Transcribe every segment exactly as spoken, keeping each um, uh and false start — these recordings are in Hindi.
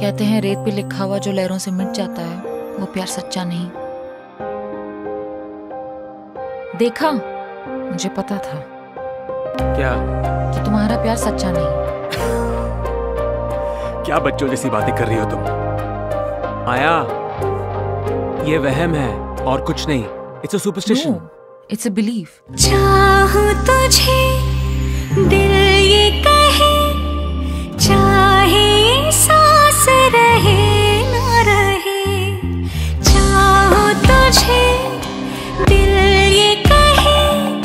कहते हैं रेत पे लिखा हुआ जो लहरों से मिट जाता है वो प्यार सच्चा नहीं। देखा, मुझे पता था। क्या? कि तुम्हारा प्यार सच्चा नहीं। क्या बच्चों जैसी बातें कर रही हो तुम? माया, ये वहम है और कुछ नहीं। It's a superstition. It's a belief. चाहूं तुझे दिल ये कहे, चाहे सांस रहे ना रहे। चाहूं तुझे दिल ये कहे,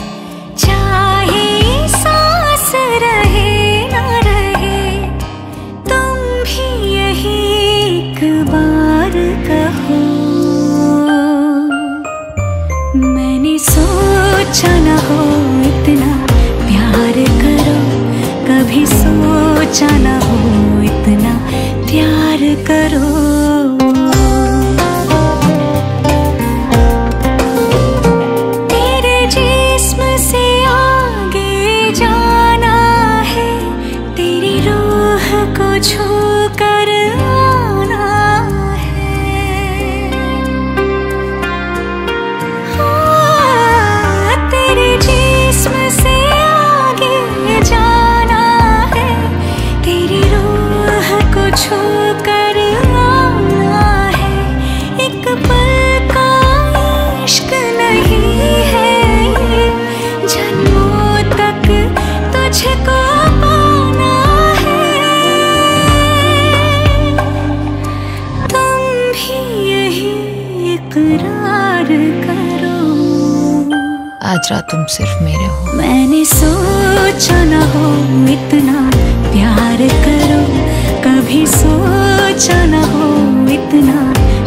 चाहे सांस रहे ना रहे। तुम भी यही एक बार कहो। मैंने सोचा न हो इतना प्यार करो, कभी सोचा न हो इतना प्यार करो। तेरे जिस्म से आगे जाना है, तेरी रूह को छू कर आना है। हाँ, तेरे जिस्म से आगे जाना है, तेरी रूह को छू कर आना है। एक पल का इश्क नहीं है ये, जन्मों तक तुझको पाना है। तुम भी यही इकरार करो। आज रात तुम सिर्फ मेरे हो। मैंने सोचा न हो इतना प्यार करो, कभी सोचा न हो इतना